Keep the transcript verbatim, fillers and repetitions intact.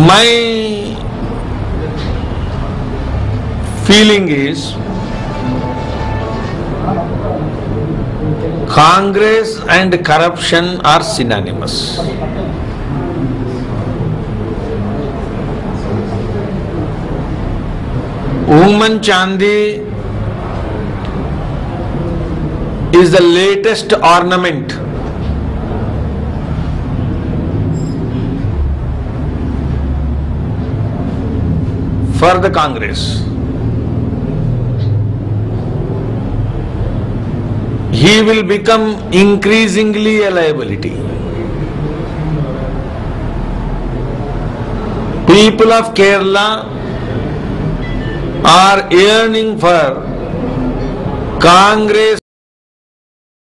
My feeling is Congress and corruption are synonymous. Woman Chandi is the latest ornament for the Congress. He will become increasingly a liability. People of Kerala are yearning for Congress